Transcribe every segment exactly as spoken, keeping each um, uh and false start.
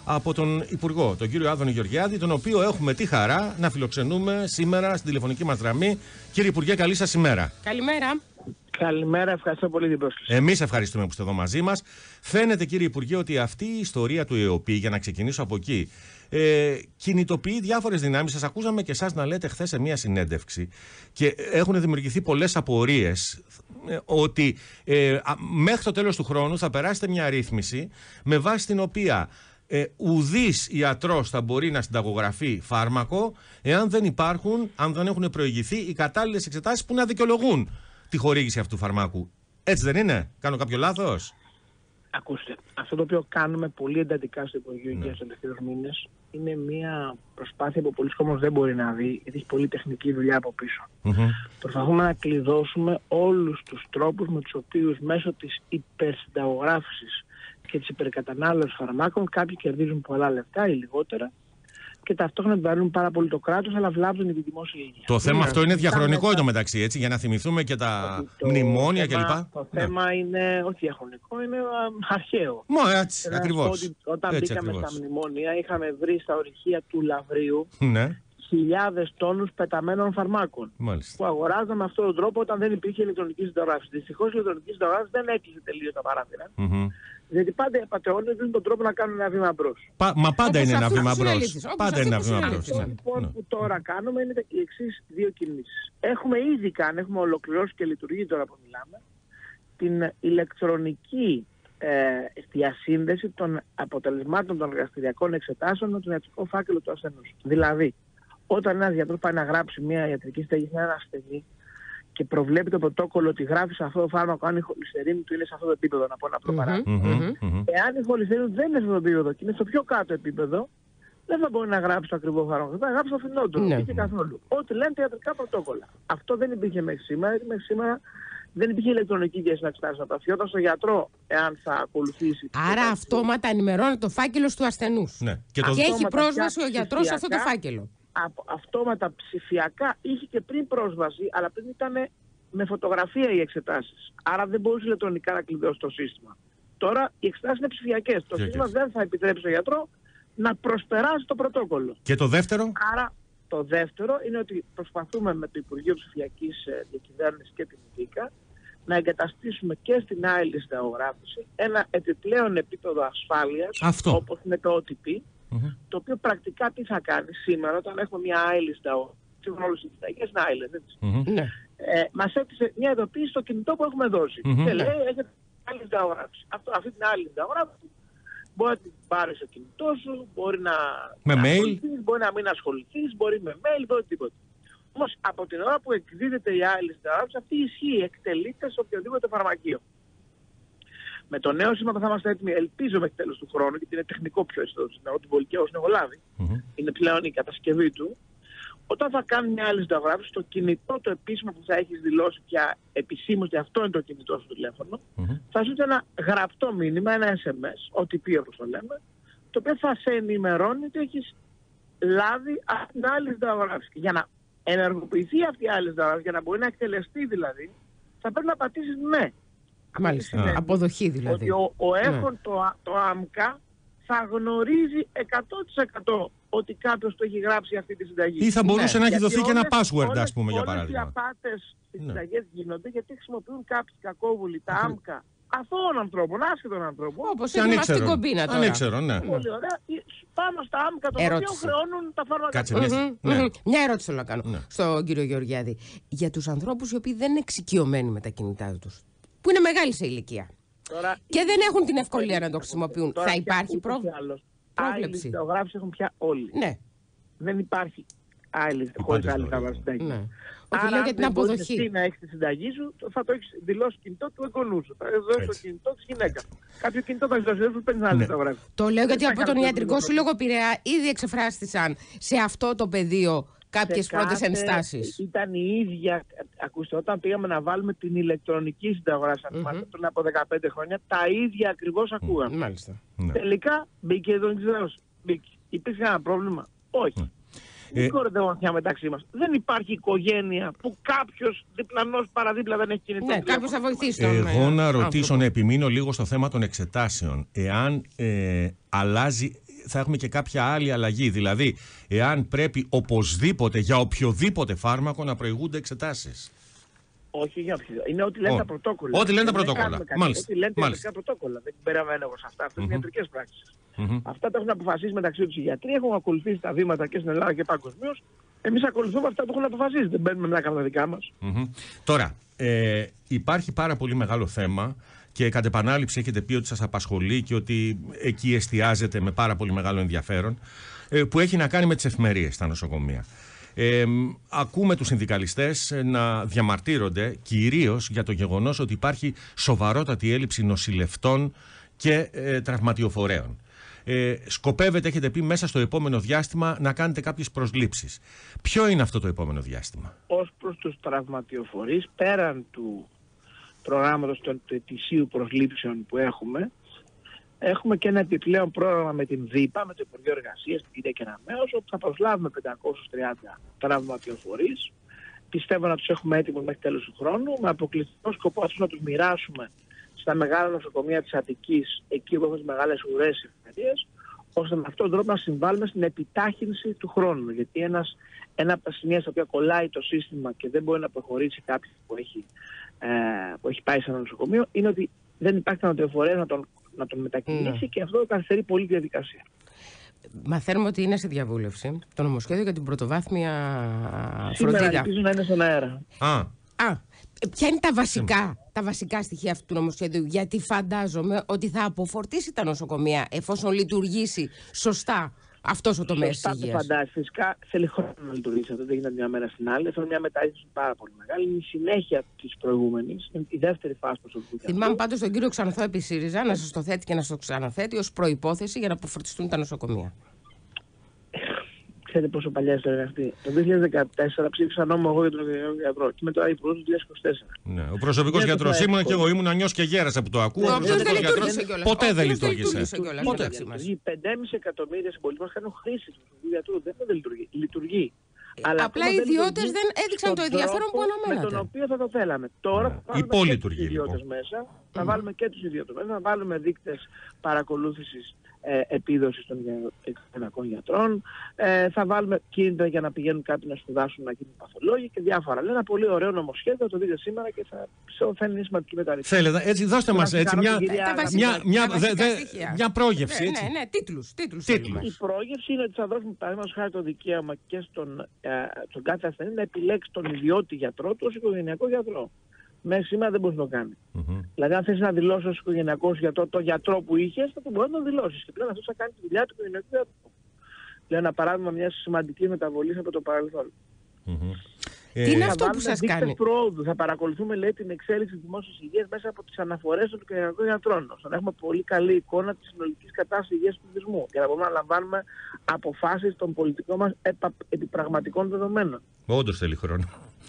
από τον Υπουργό, τον κύριο Άδωνη Γεωργιάδη, τον οποίο έχουμε τη χαρά να φιλοξενούμε σήμερα στην τηλεφωνική μας γραμμή. Κύριε Υπουργέ, καλή σας ημέρα. Καλημέρα. Καλημέρα, ευχαριστώ πολύ την πρόσκληση. Εμείς ευχαριστούμε που είστε εδώ μαζί μας. Φαίνεται, κύριε Υπουργέ, ότι αυτή η ιστορία του ΕΟΠΗ, για να ξεκινήσω από εκεί, ε, κινητοποιεί διάφορες δυνάμεις. Σας ακούσαμε και εσάς να λέτε χθες σε μία συνέντευξη και έχουν δημιουργηθεί πολλές απορίες ε, ότι ε, α, μέχρι το τέλος του χρόνου θα περάσετε μια ρύθμιση με βάση την οποία ε, ουδής ιατρός θα μπορεί να συνταγογραφεί φάρμακο εάν δεν υπάρχουν, αν δεν έχουν προηγηθεί οι κατάλληλες εξετάσεις που να δικαιολογούν τη χορήγηση αυτού του φαρμάκου. Έτσι δεν είναι? Κάνω κάποιο λάθος? Ακούστε, αυτό το οποίο κάνουμε πολύ εντατικά στο Υπουργείο Υγείας τους τελευταίους μήνες είναι μια προσπάθεια που πολλοί κόσμος δεν μπορεί να δει, γιατί έχει πολύ τεχνική δουλειά από πίσω. Mm-hmm. Προσπαθούμε να κλειδώσουμε όλους τους τρόπους με τους οποίους μέσω της υπερσυνταγογράφησης και της υπερκατανάλωσης φαρμάκων κάποιοι κερδίζουν πολλά λεφτά ή λιγότερα και ταυτόχρονα επιβαρύνουν πάρα πολύ το κράτος, αλλά βλάπτουν και τη δημόσια υγεία. Το θέμα αυτό είναι διαχρονικό εντωμεταξύ, έτσι, για να θυμηθούμε και τα το μνημόνια κλπ. Το ναι. θέμα είναι όχι διαχρονικό, είναι αρχαίο. Μα έτσι, ακριβώς. Όταν έτσι, μπήκαμε ακριβώς. στα μνημόνια, είχαμε βρει στα ορυχεία του Λαβρίου ναι. χιλιάδες τόνους πεταμένων φαρμάκων. Μάλιστα. Που αγοράζαμε με αυτόν τον τρόπο όταν δεν υπήρχε ηλεκτρονική συνταγογράφηση. Δυστυχώς η ηλεκτρονική συνταγογράφηση δεν έκλεισε τελείως τα παράθυρα. Mm-hmm. Γιατί πάντα οι απατεώνες δίνουν τον τρόπο να κάνουν ένα βήμα μπρος. Πα, μα πάντα είναι ένα βήμα μπρος. Πάντα είναι ένα βήμα μπρος. Αυτό λοιπόν που τώρα κάνουμε είναι οι εξής δύο κινήσεις. Έχουμε ήδη κάνει, έχουμε ολοκληρώσει και λειτουργεί τώρα που μιλάμε, την ηλεκτρονική ε, διασύνδεση των αποτελεσμάτων των εργαστηριακών εξετάσεων με τον ιατρικό φάκελο του ασθενούς. Δηλαδή, όταν ένας γιατρός πάει να γράψει μια ιατρική στέγη σε έναν ασθενή και προβλέπει το πρωτόκολλο ότι γράφει σε αυτό το φάρμακο αν η χολυστερίνη του είναι σε αυτό το επίπεδο, να πω ένα απλό παράδειγμα. Mm-hmm, mm-hmm. Εάν η χολυστερίνη δεν είναι σε αυτό το επίπεδο και είναι στο πιο κάτω επίπεδο, δεν θα μπορεί να γράψει το ακριβό φάρμακο. Θα γράψει το φθηνότερο. Δεν υπήρχε καθόλου. Ό,τι λένε τα ιατρικά πρωτόκολλα. Αυτό δεν υπήρχε μέχρι σήμερα, γιατί μέχρι σήμερα δεν υπήρχε ηλεκτρονική διασύνδεση να εξετάσει. Θα αφιόταν στο γιατρό, εάν θα ακολουθήσει. Άρα αυτόματα ενημερώνει το φάκελο του ασθενούς. Ναι. Και, το... και έχει πρόσβαση ο γιατρός σε αυτό το φάκελο. Αυτόματα ψηφιακά είχε και πριν πρόσβαση, αλλά πριν ήταν με φωτογραφία οι εξετάσεις. Άρα δεν μπορούσε ηλεκτρονικά να κλειδώσει το σύστημα. Τώρα οι εξετάσεις είναι ψηφιακές. Το σύστημα δεν θα επιτρέψει στον γιατρό να προσπεράσει το πρωτόκολλο. Και το δεύτερο? Άρα το δεύτερο είναι ότι προσπαθούμε με το Υπουργείο Ψηφιακής Διακυβέρνησης και την ΔΙΚΑ να εγκαταστήσουμε και στην άειλη συνταγογράφηση ένα επιπλέον επίπεδο ασφάλειας, όπως είναι το ο τι πι, mm-hmm. το οποίο πρακτικά τι θα κάνει σήμερα όταν έχουμε μια άειλη συνταγογράφηση. Σύμφωνα όλες τις συνταγές είναι άειλες, έτσι. Mm-hmm. Ε, μας έπεισε μια ειδοποίηση στο κινητό που έχουμε δώσει. Mm-hmm. Και λέει, έχετε άλλη συνταγογράφηση. Αυτή την άλλη συνταγογράφηση μπορεί να την πάρεις στο κινητό σου, μπορεί να, με να mail. ασχοληθείς, μπορεί να μην ασχοληθείς, μπορεί με mail, μπορεί τίποτα. Όμως από την ώρα που εκδίδεται η άλλη συνταγογράφηση, αυτή ισχύει, εκτελείται σε οποιοδήποτε φαρμακείο. Με το νέο σήμα θα είμαστε έτοιμοι, ελπίζω μέχρι τέλος του χρόνου, γιατί είναι τεχνικό πιο αισθητό, ότι μπορεί και όσοι έχω λάβει, mm-hmm. είναι πλέον η κατασκευή του. Όταν θα κάνει μια άλλη συνταγογράφηση, το κινητό το επίσημο που θα έχεις δηλώσει πια επισήμως και αυτό είναι το κινητό σου τηλέφωνο, mm-hmm. θα σου ένα γραπτό μήνυμα, ένα ες εμ ες, ο τι πι όπως το λέμε, το οποίο θα σε ενημερώνει ότι έχεις λάβει αυτή την άλλη συνταγογράφηση. Για να ενεργοποιηθεί αυτή η άλλη συνταγογράφηση, για να μπορεί να εκτελεστεί δηλαδή, θα πρέπει να πατήσεις ναι. Μάλιστα, αποδοχή δηλαδή. Ότι ο, ο έχον ναι. το, το άμκα θα γνωρίζει εκατό τοις εκατό ότι κάποιος το έχει γράψει αυτή τη συνταγή. Ή θα μπορούσε ναι. να έχει δοθεί όλες, και ένα password, όλες, ας πούμε, για παράδειγμα. Όλες οι απάτες στις ναι. συνταγές γίνονται γιατί χρησιμοποιούν κάποιοι κακόβουλοι τα άμκα αθώων ανθρώπων, άσχετων ανθρώπων. Όπως είναι στην κομπίνα τώρα. Ανήξερο, ναι. Πολύ ωραία. Πάνω στα άμκα των οποίων χρεώνουν τα φάρμακα. Κάτσε, mm-hmm. ναι. Mm-hmm. Μια ερώτηση θέλω να κάνω ναι. στον κύριο Γεωργιάδη. Για τους ανθρώπους οι οποίοι δεν είναι εξοικειωμένοι με τα κινητά τους, που είναι μεγάλη σε ηλικία τώρα, και δεν έχουν την ευκολία να το χρησιμοποιούν, θα υπάρχει πρόβλημα? Άλλοι συνταγογράφηση έχουν πια όλοι. Ναι. Δεν υπάρχει άλλη χωρίς άλλη συνταγή. Ναι. Άρα, λέω για την αποδοχή. Εσύ να έχεις τη συνταγή σου, θα το έχεις δηλώσει κινητό του εγγονού σου. Θα δώσει το κινητό της γυναίκας. Κάποιο κινητό θα έχει δώσει, δεν παίρνει άλλη συνταγογράφηση. Το λέω γιατί από τον ιατρικό σου λόγο Πειραιά ήδη εξεφράστησαν σε αυτό το πεδίο κάποιες πρώτες ενστάσεις. Ήταν η ίδια, ακούστε, όταν πήγαμε να βάλουμε την ηλεκτρονική συνταγογράφηση, αν θυμάστε, πριν από δεκαπέντε χρόνια, τα ίδια ακριβώς ακούγαμε. Μάλιστα. Τελικά μπήκε εδώ, μπήκε. Υπήρχε ένα πρόβλημα? Όχι. Δεν ε... κορδευόμαστε μεταξύ μας. Δεν υπάρχει οικογένεια που κάποιος διπλανός παραδίπλα δεν έχει κινητό. Ναι, κάποιος θα βοηθήσει τον Εγώ να ρωτήσω, άνθρωπο. να επιμείνω λίγο στο θέμα των εξετάσεων. Εάν ε, αλλάζει, θα έχουμε και κάποια άλλη αλλαγή. Δηλαδή, εάν πρέπει οπωσδήποτε για οποιοδήποτε φάρμακο να προηγούνται εξετάσεις. Όχι για οποιοδήποτε. Είναι ό,τι λένε oh. τα πρωτόκολλα. Ό,τι λένε τα πρωτόκολλα. Μάλιστα. Ό,τι λένε τα ιατρικά πρωτόκολλα. Δεν περαμένω εγώ σε αυτά. Αυτές είναι mm-hmm. ιατρικές πράξεις. Mm-hmm. Αυτά τα έχουν αποφασίσει μεταξύ τους οι γιατροί. Έχουν ακολουθήσει τα βήματα και στην Ελλάδα και παγκοσμίως. Εμείς ακολουθούμε αυτά που έχουν αποφασίσει. Δεν μπαίνουμε να κάνουμε τα δικά μας. Mm-hmm. Τώρα, ε, υπάρχει πάρα πολύ μεγάλο θέμα και κατ' επανάληψη έχετε πει ότι σας απασχολεί και ότι εκεί εστιάζετε με πάρα πολύ μεγάλο ενδιαφέρον, ε, που έχει να κάνει με τις εφημερίες στα νοσοκομεία. Ε, ακούμε τους συνδικαλιστές να διαμαρτύρονται κυρίως για το γεγονός ότι υπάρχει σοβαρότατη έλλειψη νοσηλευτών και ε, τραυματιοφορέων. Ε, σκοπεύετε, έχετε πει, μέσα στο επόμενο διάστημα να κάνετε κάποιες προσλήψεις. Ποιο είναι αυτό το επόμενο διάστημα? Ως προς τους τραυματιοφορείς, πέραν του προγράμματος του ετησίου προσλήψεων που έχουμε, έχουμε και ένα επιπλέον πρόγραμμα με την ΔΥΠΑ, με το Υπουργείο Εργασίας, την κυρία Κεραμέως, όπου θα προσλάβουμε πεντακόσιους τριάντα τραυματιοφορείς. Πιστεύω να τους έχουμε έτοιμους μέχρι τέλος του χρόνου, με αποκλειστικό σκοπό αυτούς να τους μοιράσουμε στα μεγάλα νοσοκομεία της Αττικής, εκεί που έχουμε τις μεγάλες ουρές ευκαιρίες, ώστε με αυτόν τον τρόπο να συμβάλλουμε στην επιτάχυνση του χρόνου. Γιατί ένας, ένα από τα σημεία στα οποία κολλάει το σύστημα και δεν μπορεί να προχωρήσει κάποιος που έχει, ε, που έχει πάει σε ένα νοσοκομείο, είναι ότι δεν υπάρχει ανατεφορές να τον, να τον μετακινήσει mm. και αυτό καθυστερεί πολύ τη διαδικασία. Μαθαίνουμε ότι είναι σε διαβούλευση το νομοσχέδιο για την πρωτοβάθμια Σήμερα φροντίδα. Σήμερα ελπίζω να είναι στον αέρα. Α. Α. Ποια είναι τα βασικά, τα βασικά στοιχεία αυτού του νομοσχέδιου? Γιατί φαντάζομαι ότι θα αποφορτήσει τα νοσοκομεία εφόσον λειτουργήσει σωστά αυτός ο τομέας της υγείας. Σωστά το φαντάζεσαι. Φυσικά θέλει χρόνο να λειτουργήσει αυτό. Δεν γίνεται μια μέρα στην άλλη. Θέλει μια μετάλληση πάρα πολύ μεγάλη. Είναι η συνέχεια της προηγούμενης. Είναι η δεύτερη φάση του προσωπικού. Θυμάμαι πάντως τον κύριο Ξανθό επί ΣΥΡΙΖΑ να σας το θέτει και να σας το ξαναθέτει ως προϋπόθεση για να αποφορτιστούν τα νοσοκομεία. Ξέρετε πόσο παλιά ιστορία είναι αυτή? Το δύο χιλιάδες δεκατέσσερα ψήφισα νόμο εγώ για τον οικογενειακό γιατρό. Και μετά υπουργός του δύο χιλιάδες είκοσι τέσσερα. Ναι, ο προσωπικός γιατρός ήμουν και εγώ ήμουν νιός και γέρασα που το ακούω. Ο οποίος δεν λειτουργήσε κιόλας. Ποτέ δεν λειτουργήσε. Ποτέ. Οι πέντε κόμμα πέντε εκατομμύρια συμπολίτες μας κάνουν χρήση του προσωπικού γιατρού. Δεν λειτουργεί. Λειτουργεί. Αλλά απλά οι ιδιώτες δεν έδειξαν το ενδιαφέρον που αναμένατε. Με τον οποίο θα το θέλαμε. Τώρα θα βάλουμε και τους ιδιώτες μέσα. Θα βάλουμε και τους ιδιώτες μέσα. Θα βάλουμε δείκτες παρακολούθησης ε, επίδοσης των οικογενειακών γιατρών. Ε, θα βάλουμε κίνητρα για να πηγαίνουν κάποιοι να σπουδάσουν, να γίνουν παθολόγοι και διάφορα. Λέει ένα πολύ ωραίο νομοσχέδιο, το δείτε σήμερα και θα φαίνει σημαντική μεταρρύθμιση. Θέλετε, έτσι δώστε μας έτσι, μια, κυρία, μια, μια, δε, δε, μια πρόγευση. Ναι, ναι, ναι, τίτλους. τίτλους, τίτλους. Η πρόγευση είναι ότι θα δώσουμε παραδείγματος χάρη το δικαίωμα και στον, ε, στον κάθε ασθενή να επιλέξει τον ιδιώτη γιατρό του ως οικογενειακό γιατρό. Μέχρι σήμερα δεν μπορεί να το κάνει. Mm-hmm. Δηλαδή, αν θες να δηλώσεις ως οικογενειακός γιατρό το γιατρό που είχες, θα το μπορεί να το δηλώσεις. Και πλέον αυτό θα κάνει τη δουλειά του οικογενειακού γιατρού. Λέω ένα παράδειγμα μιας σημαντικής μεταβολής από το παρελθόν. Mm-hmm. Τι είναι αυτό που σας κάνει? Πρόοδου. Θα παρακολουθούμε, λέει, την εξέλιξη της δημόσιας υγείας μέσα από τις αναφορές των οικογενειακών γιατρών. Ώστε να έχουμε πολύ καλή εικόνα της συνολικής κατάστασης υγείας του πληθυσμού. Και να μπορούμε να λαμβάνουμε αποφάσεις των πολιτικών μας επί πραγματικών δεδομένων. Όντως θέλει χρόνο.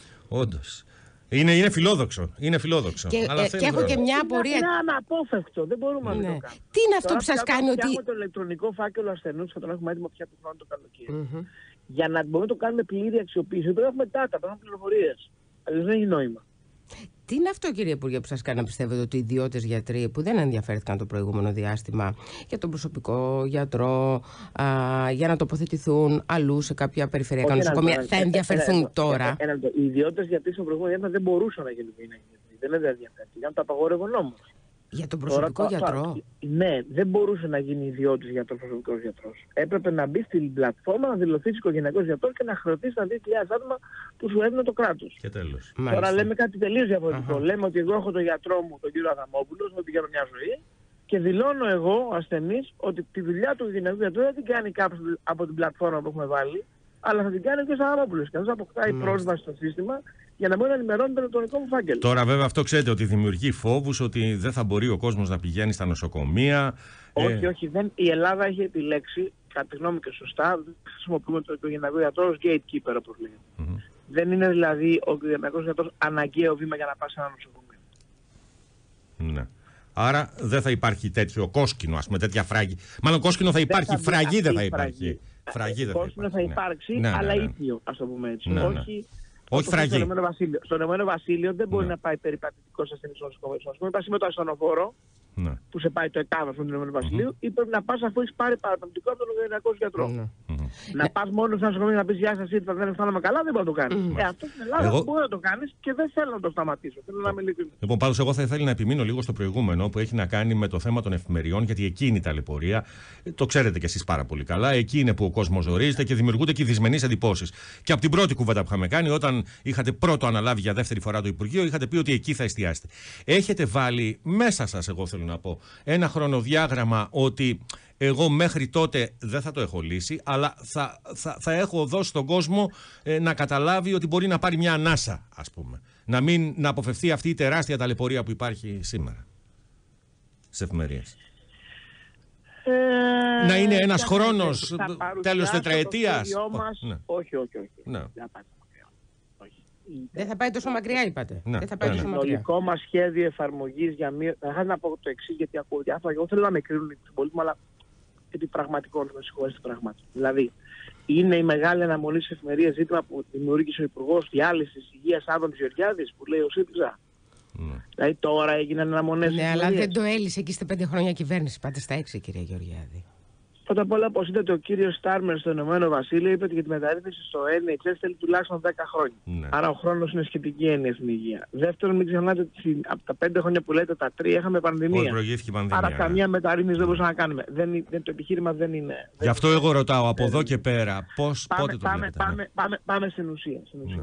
Όντως. Είναι, είναι φιλόδοξο. Είναι φιλόδοξο. Και, αλλά ε, και έχω και μια απορία. Είναι αναπόφευκτο. Δεν μπορούμε ναι. να το κάνουμε. Τι είναι αυτό τώρα που σας κάνει ότι. Έχουμε το ηλεκτρονικό φάκελο ασθενούς, θα τον έχουμε έτοιμο πια του χρόνου το καλοκαίρι. Mm-hmm. Για να μπορούμε να το κάνουμε πλήρη αξιοποίηση, πρέπει να έχουμε data, πρέπει να έχουμε πληροφορίες. Αλλιώς δεν έχει νόημα. Τι είναι αυτό, κύριε Υπουργέ, που σας κάνει να πιστεύετε ότι οι ιδιώτες γιατροί που δεν ενδιαφέρθηκαν το προηγούμενο διάστημα για τον προσωπικό γιατρό, α, για να τοποθετηθούν αλλού σε κάποια περιφερειακά νοσοκομεία, θα ενδιαφερθούν τώρα? Οι ιδιώτες γιατροί στο προηγούμενο διάστημα δεν μπορούσαν να γίνουν γιατροί. Δεν είναι ενδιαφέρον. Για να το απαγόρευε ο νόμος. Για τον προσωπικό τώρα, γιατρό. Ναι, δεν μπορούσε να γίνει ιδιώτης για τον προσωπικό γιατρό. Έπρεπε να μπει στην πλατφόρμα, να δηλωθεί οικογενειακός γιατρός και να χρεωθεί στα δύο χιλιάδες άτομα που σου έδινε το κράτος. Και τέλος. Τώρα μάλιστα λέμε κάτι τελείως διαφορετικό. Uh-huh. Λέμε ότι εγώ έχω τον γιατρό μου, τον κύριο Αδαμόπουλο, ότι πηγαίνω μια ζωή και δηλώνω εγώ, ο ασθενής, ότι τη δουλειά του οικογενειακού γιατρού δεν την κάνει κάποιος από την πλατφόρμα που έχουμε βάλει, αλλά θα την κάνει και ο Αδαμόπουλος. Και αυτό αποκτάει mm. πρόσβαση στο σύστημα για να μπορεί να ενημερώνει το ηλεκτρονικό μου φάκελο. Τώρα, βέβαια, αυτό ξέρετε ότι δημιουργεί φόβους, ότι δεν θα μπορεί ο κόσμος να πηγαίνει στα νοσοκομεία. Όχι, ε... όχι. Δεν... Η Ελλάδα έχει επιλέξει, κατά τη γνώμη και σωστά, δεν χρησιμοποιούμε το οικογενειακό γιατρό ως gatekeeper, όπως λέγεται. Mm-hmm. Δεν είναι δηλαδή ο οικογενειακός γιατρός αναγκαίο βήμα για να πάει σε ένα νοσοκομείο. Ναι. Άρα δεν θα υπάρχει τέτοιο κόσκινο, ας πούμε, τέτοια φράγη. Μάλλον κόσκινο θα υπάρχει, δεν θα φραγή δεν θα υπάρχει. Φραγή δεν θα υπάρχει. Κόσκινο θα υπάρξει, ναι. αλλά ναι, ναι, ήπιο, ας το πούμε έτσι. Ναι, ναι. Όχι, όχι φραγή. Στο Ηνωμένο Βασίλειο. Στο Ηνωμένο Βασίλειο δεν μπορεί ναι. να πάει περιπατητικό σημαντικός ασθενής στο νοσοκομείο. Είπα με το ασθενοφόρο, ναι. που σε πάει το ΕΚΑΒ του Ηνωμένου Βασιλείου, ή πρέπει να πας αφού έχεις πάρει παραπεμπτικό από τον οικογενειακό γιατρό. Ναι. Να πας μόνο στο νοσοκομείο να πεις γεια σας, ήρθα, δεν αισθάνομαι καλά, δεν μπορεί να το κάνεις. Ε, αυτό στην Ελλάδα εγώ... μπορεί να το κάνεις και δεν θέλω να το σταματήσω. Θέλω να είμαι ειλικρινής. Λοιπόν, πάντως, εγώ θα ήθελα να επιμείνω λίγο στο προηγούμενο που έχει να κάνει με το θέμα των εφημεριών, γιατί εκεί είναι η ταλαιπωρία. Το ξέρετε κι εσείς πάρα πολύ καλά. Εκεί είναι που ο κόσμος ζορίζεται και δημιουργούνται και δυσμενείς εντυπώσεις. Και από την πρώτη κουβέντα που είχαμε κάνει, όταν είχατε πρώτο αναλάβει για δεύτερη φορά το Υπουργείο, είχατε πει ότι εκεί θα εστιάσετε. Έχετε βάλει μέσα σας, εγώ θέλω να πω, ένα χρονοδιάγραμμα ότι εγώ μέχρι τότε δεν θα το έχω λύσει, αλλά θα, θα, θα έχω δώσει στον κόσμο ε, να καταλάβει ότι μπορεί να πάρει μια ανάσα, ας πούμε. Να, μην, να αποφευθεί αυτή η τεράστια ταλαιπωρία που υπάρχει σήμερα στις εφημερίες. Ε, να είναι ένας χρόνος, τέλος τετραετίας. Ναι. Όχι, όχι, όχι. Ναι. Δεν θα πάει τόσο μακριά, είπατε. Ναι. Δεν θα πάει ναι, τόσο ναι. Το μακριά. συνολικό μας σχέδιο εφαρμογής για μία. Θα ήθελα να πω το εξής, γιατί ακούω διάφορα. Εγώ θέλω να με κρίνουν οι συμπολίτες μου, αλλά επί πραγματικών, με συγχωρείτε πράγματι. Δηλαδή, είναι η μεγάλη αναμονή στις εφημερίες ζήτημα που δημιούργησε ο Υπουργός Διάλυσης Υγείας Άδωνης Γεωργιάδης, που λέει ο ΣΥΡΙΖΑ. Ναι. Δηλαδή τώρα έγιναν αναμονές. Ναι, αλλά δεν το έλυσε εκεί στα πέντε χρόνια κυβέρνηση. Πάτε στα έξι, κυρία Γεωργιάδη. Πρώτα απ' όλα, όπως είδατε, ο κύριος Στάρμερ στο Ηνωμένο Βασίλειο είπε ότι για τη μεταρρύθμιση στο Εν Έιτς Ες θέλει τουλάχιστον δέκα χρόνια. Ναι. Άρα ο χρόνος είναι σχετική έννοια στην υγεία. Δεύτερον, μην ξεχνάτε ότι από τα πέντε χρόνια που λέτε, τα τρία είχαμε πανδημία. Προηγήθηκε η πανδημία. Άρα ναι. καμία μεταρρύθμιση δεν μπορούσαμε να κάνουμε. Δεν, δεν, το επιχείρημα δεν είναι. Γι' αυτό εγώ ρωτάω από εδώ και πέρα, πώς, πάμε, πότε το πάμε, βλέπετε. πάμε, ναι. πάμε, πάμε στην ουσία. Στην ουσία. Ναι.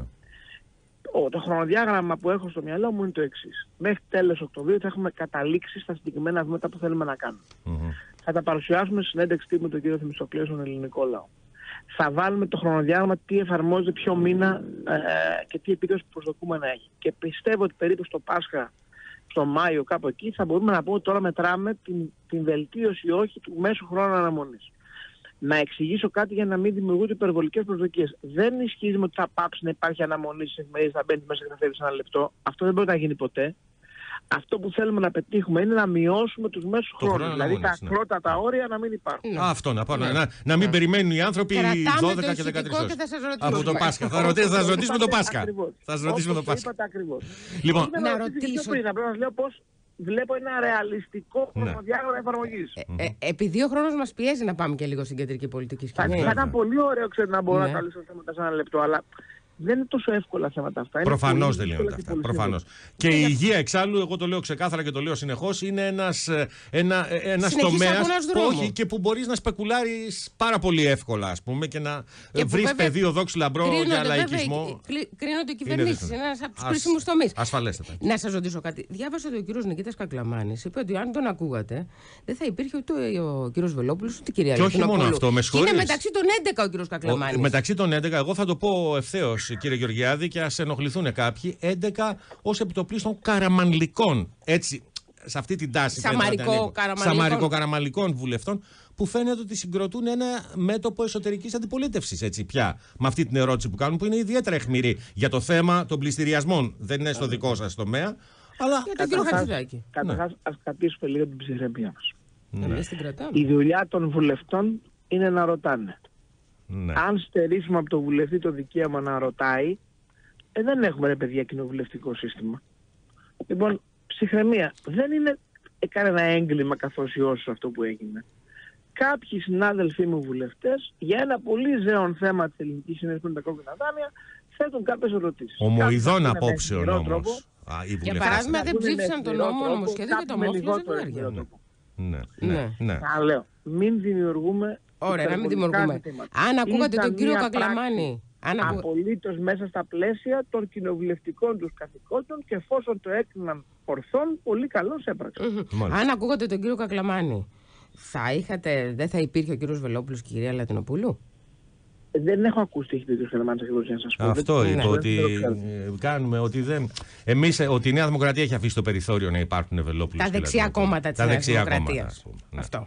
Ο, το χρονοδιάγραμμα που έχω στο μυαλό μου είναι το εξής. Μέχρι τέλος Οκτωβρίου θα έχουμε καταλήξει στα συγκεκριμένα βήματα που θέλουμε να κάνουμε. Mm-hmm. Θα τα παρουσιάσουμε στη συνέντευξη τύπου με τον κύριο Θεμιστοκλέο στον ελληνικό λαό. Θα βάλουμε το χρονοδιάγραμμα τι εφαρμόζεται ποιο μήνα ε, και τι επίδοση προσδοκούμε να έχει. Και πιστεύω ότι περίπου στο Πάσχα, στο Μάιο, κάπου εκεί, θα μπορούμε να πούμε ότι τώρα μετράμε την, την βελτίωση ή όχι του μέσου χρόνου αναμονής. Να εξηγήσω κάτι για να μην δημιουργούνται υπερβολικές προσδοκίες. Δεν ισχύει ότι θα πάψει να υπάρχει αναμονή στις εφημερίες, θα μπαίνει μέσα και θα φεύγει σε ένα λεπτό. Αυτό δεν μπορεί να γίνει ποτέ. Αυτό που θέλουμε να πετύχουμε είναι να μειώσουμε τους μέσους χρόνους. Δηλαδή τα ναι. πρώτα όρια να μην υπάρχουν. Ναι. Αυτό να πάω. Ναι. Να, να μην ναι. περιμένουν οι άνθρωποι Κρατάμε δώδεκα το και δεκατρείς ώρες. Από το Πάσχα. Θα σας ρωτήσουμε το Πάσχα. Θα σας ρωτήσουμε το Πάσχα. Λοιπόν, να ρωτήσω πριν, απλώς να λέω πώς βλέπω ένα ρεαλιστικό ναι. χρονοδιάγραμμα εφαρμογής. Ε, ε, επειδή ο χρόνος μας πιέζει να πάμε και λίγο στην κεντρική πολιτική σκηνή. Θα ήταν πολύ ωραίο, ξέρω, να μπορώ ναι. να τα λύσω θέματα σε ένα λεπτό, αλλά δεν είναι τόσο εύκολα θέματα αυτά. Προφανώς δεν λύνονται αυτά. Προφανώς. Και η υγεία, εξάλλου, εγώ το λέω ξεκάθαρα και το λέω συνεχώς, είναι ένας, ένα, ένας τομέας που όχι και που μπορείς να σπεκουλάρεις πάρα πολύ εύκολα, ας πούμε, και να και βρεις πεδίο δόξη λαμπρό για λαϊκισμό. Κρίνονται οι κυβερνήσεις. Είναι ένας από τους κρίσιμους τομείς. Ασφαλέστατα. Να σας ρωτήσω κάτι. Διάβασα ότι ο κύριος Νικήτας Κακλαμάνης είπε ότι αν τον ακούγατε, δεν θα υπήρχε ούτε ο κύριος Βελόπουλος ούτε η κυρία Λεπινοπούλου. Και όχι μόνο αυτό, με συγχωρείς. Είναι μεταξύ των έντεκα ο κύριος Κακλαμάνης. Μεταξύ των έντεκα, εγώ θα το πω ευθέως, κύριε Γεωργιάδη, και ας ενοχληθούν κάποιοι, έντεκα ως επιτοπλίστων καραμανλικών. Έτσι, σε αυτή την τάση. Σαμαρικό-καραμανλικών βουλευτών, που φαίνεται ότι συγκροτούν ένα μέτωπο εσωτερικής αντιπολίτευσης. Έτσι, πια, με αυτή την ερώτηση που κάνουν, που είναι ιδιαίτερα αιχμηρή για το θέμα των πληστηριασμών. Δεν είναι στο δικό σας τομέα. Αλλά για τον κύριο Χατζηδάκη. Καταρχάς, ας κρατήσουμε λίγο την ψυχραιμία μας. Ναι. Την η δουλειά των βουλευτών είναι να ρωτάνε. Ναι. Αν στερήσουμε από το βουλευτή το δικαίωμα να ρωτάει, ε, δεν έχουμε ρε παιδιά κοινοβουλευτικό σύστημα. Λοιπόν, ψυχραιμία. Δεν είναι κανένα έγκλημα καθώς ή όσο αυτό που έγινε. Κάποιοι συνάδελφοί μου βουλευτές για ένα πολύ ζέον θέμα της ελληνικής συνέλευσης που είναι τα κόκκινα δάνεια θέτουν κάποιες ερωτήσεις. Ομοειδών απόψεων όμως. Για παράδειγμα δεν ψήφισαν τον νόμο νομοσχέδιο για το ομόφυλο ζευγάρια. Ναι, ναι, ναι. Να λέω, μην δημιουργούμε. Ωραία, να μην δημιουργούμε. Αν ακούγατε τον κύριο Κακλαμάνη. Απολύτως μέσα στα πλαίσια των κοινοβουλευτικών τους καθηκόντων και εφόσον το έκριναν ορθών, πολύ καλώς έπραξαν. Mm-hmm. Αν ακούγατε τον κύριο Κακλαμάνη, θα είχατε, δεν θα υπήρχε ο κύριος Βελόπουλος και η κυρία Λατινοπούλου? Δεν έχω ακούσει τι έχει πει ο κύριος Καλαμάνης ακριβώς, να σας πω. Αυτό είπε, ότι κάνουμε, ότι δεν... Εμείς, ότι η Νέα Δημοκρατία έχει αφήσει το περιθώριο να υπάρχουν Βελόπουλος. Τα δεξιά κόμματα της Νέας Δημοκρατίας. Αυτό.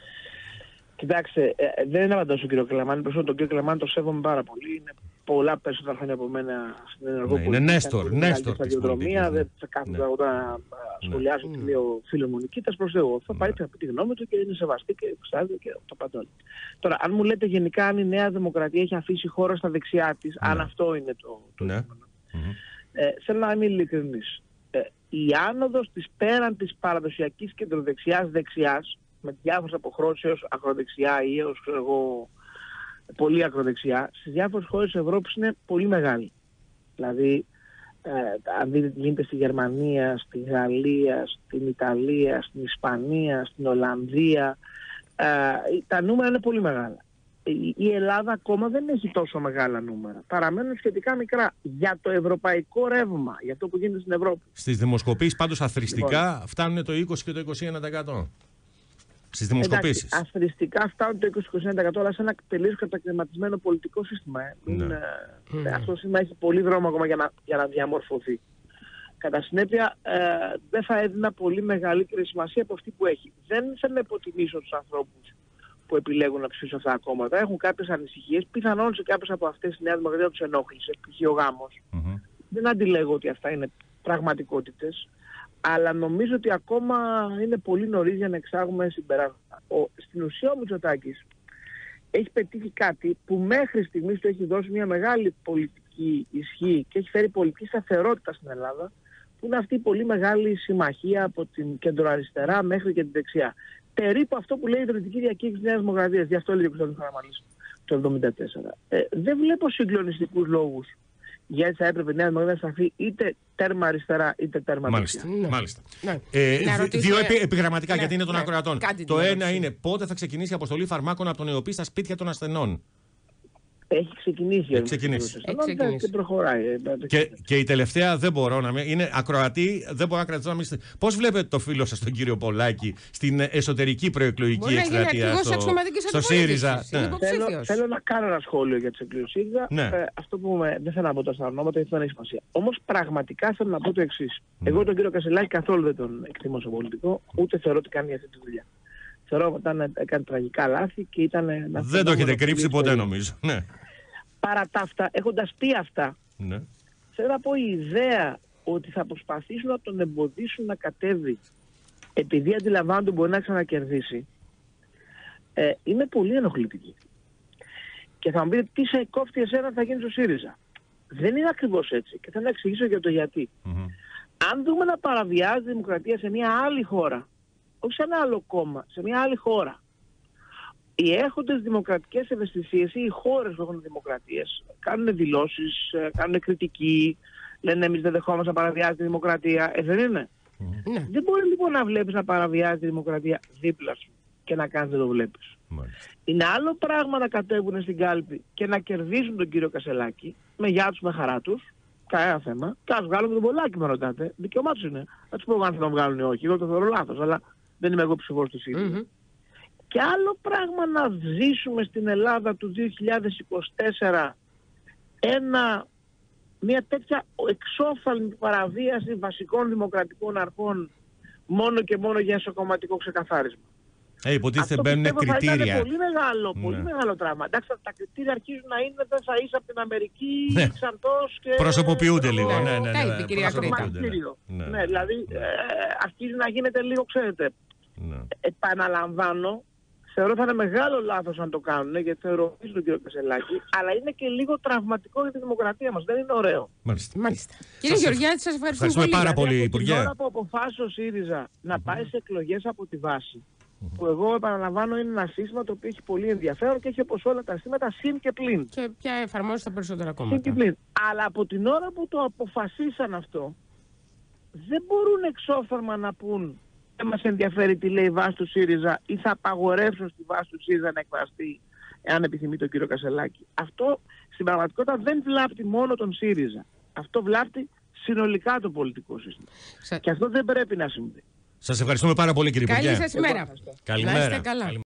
Κοιτάξτε, ε, δεν απαντάω στον κύριο Καλαμάνη. Προσωπικά τον κύριο Καλαμάνη το σέβομαι πάρα πολύ. Είναι πολλά περισσότερα χρόνια από μένα στην ενεργό πολιτική. Είναι Νέστορ, Νέστορ της πολιτικής. Δεν θα κάθομαι εγώ να σχολιάσω τι λέει ο φίλος μου Νικήτας. Προς Θεού, θα πάρει να πει τη γνώμη του και είναι σεβαστή και εξάρτητα και το παντόλι. Τώρα, αν μου λέτε γενικά αν η Νέα Δημοκρατία έχει αφήσει χώρο στα δεξιά της, αν αυτό είναι το. Ναι. Ε, θέλω να είμαι ειλικρινής. Ε, η άνοδος της πέραν της παραδοσιακής κεντροδεξιάς δεξιάς, με διάφορες αποχρώσεις έως ακροδεξιά ή έως εγώ, πολύ ακροδεξιά, στις διάφορες χώρες της Ευρώπης είναι πολύ μεγάλη. Δηλαδή, ε, αν δείτε τι γίνεται στη Γερμανία, στη Γαλλία, στην Ιταλία, στην Ισπανία, στην Ολλανδία, ε, τα νούμερα είναι πολύ μεγάλα. Η Ελλάδα ακόμα δεν έχει τόσο μεγάλα νούμερα. Παραμένουν σχετικά μικρά για το ευρωπαϊκό ρεύμα, για αυτό που γίνεται στην Ευρώπη. Στις δημοσκοπήσεις πάντως αθροιστικά λοιπόν φτάνουν το είκοσι και το είκοσι ένα τοις εκατό. Στις δημοσκοπήσεις. Εντάξει, αθροιστικά φτάνουν το είκοσι με είκοσι ένα τοις εκατό, αλλά σε ένα τελείως κατακαιρματισμένο πολιτικό σύστημα. Ε. Ναι. Είναι, mm. Αυτό το σύστημα έχει πολύ δρόμο ακόμα για να, για να διαμορφωθεί. Κατά συνέπεια, ε, δεν θα έδινα πολύ μεγαλύτερη σημασία από αυτή που έχει. Δεν θέλω να υποτιμήσω τους ανθρώπους που επιλέγουν να ψηφίσουν αυτά τα κόμματα. Έχουν κάποιες ανησυχίες. Πιθανόν σε κάποιες από αυτές η Νέα Δημοκρατία τους ενόχλησε, π.χ. ο γάμος. Mm-hmm. Δεν αντιλέγω ότι αυτά είναι πραγματικότητες. Αλλά νομίζω ότι ακόμα είναι πολύ νωρίς για να εξάγουμε συμπεράσματα. Στην ουσία ο Μητσοτάκης έχει πετύχει κάτι που μέχρι στιγμής του έχει δώσει μια μεγάλη πολιτική ισχύ και έχει φέρει πολιτική σταθερότητα στην Ελλάδα, που είναι αυτή η πολύ μεγάλη συμμαχία από την κεντροαριστερά μέχρι και την δεξιά. Περίπου αυτό που λέει η ιδρυτική διακήρυξη της Νέας Δημοκρατίας, γι' αυτό έλεγε ο Κωνσταντίνος Καραμανλής το εβδομήντα τέσσερα. Ε, δεν βλέπω συγκλονιστικούς λόγους γιατί θα έπρεπε η Νέα Δημοκρατία να σταθεί είτε τέρμα αριστερά είτε τέρμα μάλιστα, δεξιά. Ναι. Μάλιστα. Ναι. Ε, ρωτήσω, δύο επι, επιγραμματικά ναι, γιατί είναι των ναι, ακροατών. Το ένα ερώτηση. είναι πότε θα ξεκινήσει η αποστολή φαρμάκων από τον ΕΟΠΗ στα σπίτια των ασθενών. Έχει ξεκινήσει. Έχει ξεκινήσει. Έχει ξεκινήσει. Και προχωράει. Και, και η τελευταία δεν μπορώ να μην. Είναι ακροατή, δεν μπορώ να κρατήσω να μην. Πώς βλέπετε το φίλο σας τον κύριο Πολάκη στην εσωτερική προεκλογική εκστρατεία στο, στο ΣΥΡΙΖΑ? Ναι. Θέλω, θέλω να κάνω ένα σχόλιο για τις εκλογές του ΣΥΡΙΖΑ. Ναι. Ε, αυτό που με, δεν θέλω να πω τα στα ονόματα, γιατί δεν έχει σημασία. Όμως πραγματικά θέλω να πω το εξής. Mm. Εγώ τον κύριο Κασελάκη καθόλου δεν τον εκτιμώ στο πολιτικό, ούτε θεωρώ ότι κάνει αυτή τη δουλειά. Θεωρώ ότι ήταν, έκανε τραγικά λάθη και ήταν. Δεν το έχετε κρύψει ποτέ, νομίζω. Ναι. Παρά τα αυτά, έχοντας πει αυτά, ναι. θέλω να πω η ιδέα ότι θα προσπαθήσουν να τον εμποδίσουν να κατέβει επειδή αντιλαμβάνονται μπορεί να ξανακερδίσει, ε, είναι πολύ ενοχλητική. Και θα μου πείτε τι σε κόφτει εσένα θα γίνει στο ΣΥΡΙΖΑ. Δεν είναι ακριβώς έτσι και θέλω να εξηγήσω για το γιατί. Mm-hmm. Αν δούμε να παραβιάζει η δημοκρατία σε μια άλλη χώρα, όχι σε ένα άλλο κόμμα, σε μια άλλη χώρα, οι έχοντες δημοκρατικές ευαισθησίες ή οι χώρες που έχουν δημοκρατίες κάνουν δηλώσεις, κάνουν κριτική, λένε εμείς δεν δεχόμαστε να παραβιάζει τη δημοκρατία. Ε, δεν είναι. Mm. Δεν μπορεί λοιπόν να βλέπεις να παραβιάζει τη δημοκρατία δίπλα σου και να κάνεις δεν το βλέπεις. Mm. Είναι άλλο πράγμα να κατέβουν στην κάλπη και να κερδίσουν τον κύριο Κασελάκη με γεια τους, με χαρά τους, κανένα θέμα, και ας βγάλουν τον Πολάκη, με ρωτάτε. Δικαιωμά τους είναι. Θα τους πω αν θα τον βγάλουν ή όχι. Εγώ το θεωρώ λάθος, αλλά δεν είμαι εγώ ψηφός του ΣΥΡΙΖΑ. Mm-hmm. Και άλλο πράγμα να ζήσουμε στην Ελλάδα του δύο χιλιάδες είκοσι τέσσερα ένα, μια τέτοια εξώφθαλμη παραβίαση βασικών δημοκρατικών αρχών μόνο και μόνο για εσωκομματικό ξεκαθάρισμα. Ε, υποτίθεται μπαίνουν κριτήρια. Αυτό είναι πολύ μεγάλο, πολύ ναι. μεγάλο πράγμα. Εντάξει, τα κριτήρια αρχίζουν να είναι δεν θα είσαι από την Αμερική, ναι. Ξαντός και... Προσωποποιούνται λίγο, ναι, ναι, ναι. ναι, ναι, Προσωποποιούνται. Ναι. ναι, δηλαδή ε, αρχίζει να γίνεται λίγο, ξέρετε, ναι. επαναλαμβάνω, θεωρώ θα είναι μεγάλο λάθος αν το κάνουν, γιατί θεωρώ τον κύριο Κασελάκη, αλλά είναι και λίγο τραυματικό για τη δημοκρατία μας. Δεν είναι ωραίο. Μάλιστα. Μάλιστα. Κύριε Γεωργιάδη, σας ευχαριστούμε πολύ. πάρα πολύ, δηλαδή, Υπουργέ. Την ώρα που αποφάσισε ο ΣΥΡΙΖΑ να πάει σε εκλογές από τη βάση, mm-hmm. που εγώ επαναλαμβάνω είναι ένα σύστημα το οποίο έχει πολύ ενδιαφέρον και έχει όπως όλα τα σύστηματα συν και πλην. Και πια εφαρμόζεται στα περισσότερα κόμματα. Συν και πλην. Αλλά από την ώρα που το αποφασίσαν αυτό, δεν μπορούν εξώφθαλμα να πούν δεν μας ενδιαφέρει τι λέει η βάση του ΣΥΡΙΖΑ ή θα απαγορεύσουν στη βάση του ΣΥΡΙΖΑ να εκφραστεί εάν επιθυμεί τον κύριο Κασελάκη. Αυτό στην πραγματικότητα δεν βλάπτει μόνο τον ΣΥΡΙΖΑ. Αυτό βλάπτει συνολικά το πολιτικό σύστημα. Σα... Και αυτό δεν πρέπει να συμβεί. Σας ευχαριστούμε πάρα πολύ κύριε Υπουργέ. Καλή σας ημέρα. Καλημέρα. Καλά.